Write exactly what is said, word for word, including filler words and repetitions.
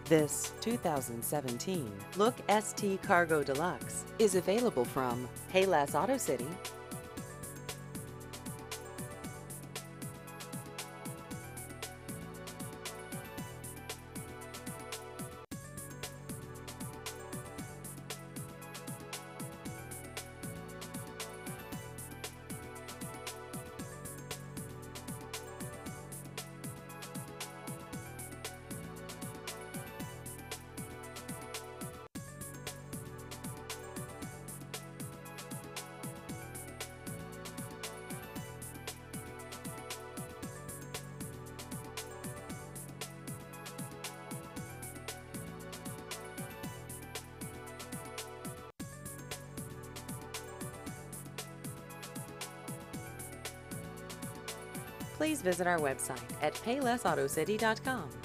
This two thousand seventeen Look S T Cargo Deluxe is available from Payless Auto City. Please visit our website at payless auto city dot com.